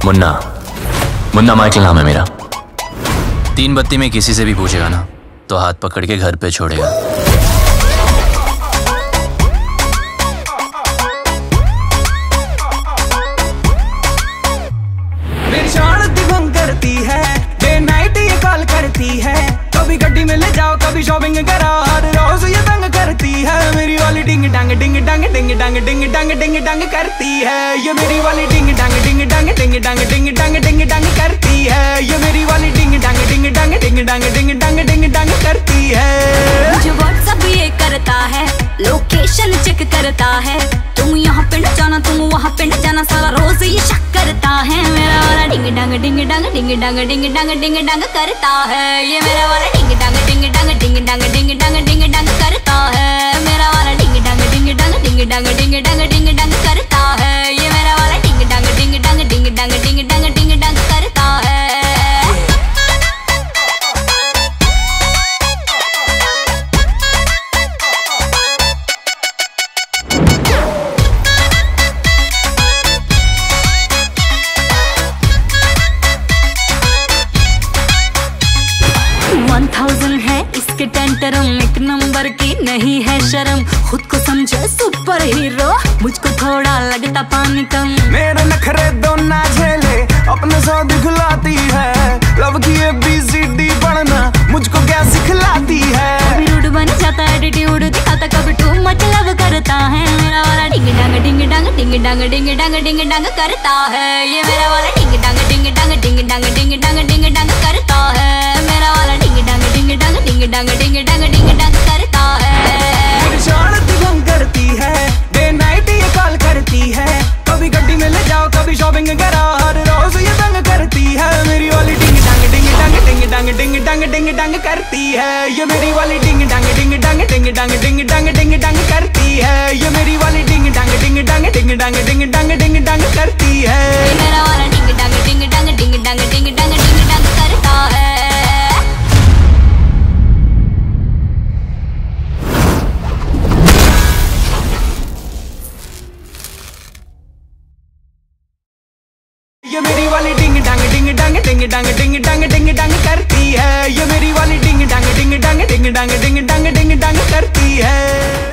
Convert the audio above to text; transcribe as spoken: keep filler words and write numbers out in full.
Munna, Munna Michael नाम है मेरा। तीन बत्ती में किसी से भी पूछेगा ना तो हाथ पकड़ के घर पे छोड़ेगा। मेरी शान दिवंग करती है, डे नाइट ये कॉल करती है। कभी गड्डी में ले जाओ, कभी शॉपिंग करा, हर रोज ये तंग करती है। मेरी वाली डिंग डंग डिंग डंग डिंग डंग डिंग डंग डिंग डंग करती है। ये मेरी वाली डिंग डंग डिंग डंग डिंग डंग डिंग डंग डिंग डंग करती है। ये मेरी वाली डिंग डंग डिंग डंग डिंग डंग डिंग डंग डिंग डंग करती है। मुझे व्हाट्सएप ये करता है, लोकेशन चेक करता है। तुम यहाँ पे न जाना, तुम वहाँ पे न जाना, सारा रोज ये शक करता है। मेरा वाला डिंग डंग डिंग डंग डिंग डंग डिंग डंग डिंग डंग करता है। ये मेरा वाला डिंग डंग डिंग डंग डिंग डंग डिंग डंग डिंग डंग करता है। मेरा वाला डिंग डंग डिंग डंग डिंग डंग डिंग डंग डिंग डंग करता है। ये मेरा वाला डिंग डंग डिंग डंग डिंग डंग डिंग डंग डिंग डंग करता है। वन थाउजेंड है इसके टेंटरम, एक नंबर की नहीं है शर्म। खुद को समझे सुपर हीरो, मुझको थोड़ा लगता पानी कम। मेरे नखरे दो ना झेले, अपने सौ दिखलाती है। लव की ए बी सी डी पढ़ना मुझको क्या सिखलाती है। कभी रूड बन जाता है, एटीट्यूड दिखाता, कभी टू मच लव करता है। मेरा वाला डिंग डंग डिंग डंग डिंग डंग डिंग डंग डिंग डंग करता है। ये मेरा वाला डिंग डंग डिंग डंग डिंग डंग डिंग डंग डिंग डंग करता है। मेरा वाला डिंग डंग डिंग डंग डिंग डंग डिंग डंग डिंग डंग करता है। मेरी शान दिवंग करती है, डे नाइट ये कॉल करती है। कभी गड्डी में ले जाओ, कभी शॉपिंग करा, हर रोज ये तंग करती है। मेरी वाली डिंग डंग डिंग डंग डिंग डंग डिंग डंग डिंग डंग करती है। ये मेरी वाली डिंग डंग डिंग डंग डिंग डंग डिंग डंग डिंग डंग करती है। ये मेरी वाली डिंग डंग डिंग डंग डिंग डंग डिंग डंग डिंग डंग करती है। ये मेरा वाला डिंग डंग डिंग डंग डिंग डंग डिंग डंग डिंग डंग करता है। ये मेरी वाली डिंग डंग डिंग डंग डिंग डंग डिंग डंग डिंग डंग करती है। ये मेरी वाली डिंग डंग डिंग डंग डिंग डंग डिंग डंग डिंग डंग करती है।